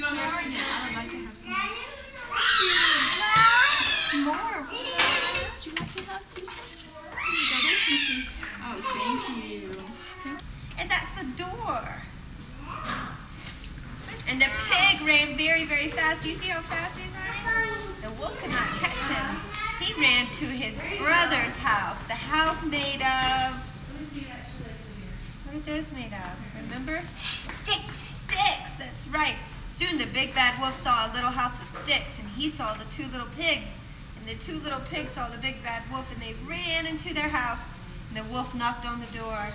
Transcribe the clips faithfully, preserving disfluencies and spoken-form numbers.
Yes, I would like to have some more. Would you like to have do some? Here you go. There's some tea. Oh, thank you. Thank And that's the door. And the pig ran very, very fast. Do you see how fast he's running? The wolf could not catch him. He ran to his brother's house. The house made of... What are those made of? Remember? Sticks, sticks. That's right. Soon the big bad wolf saw a little house of sticks, and he saw the two little pigs. And the two little pigs saw the big bad wolf, and they ran into their house. And the wolf knocked on the door.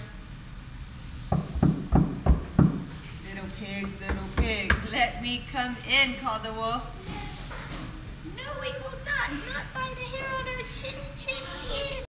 Little pigs, little pigs, let me come in, called the wolf. No, we will not, not by the hair on our chin, chin, chin.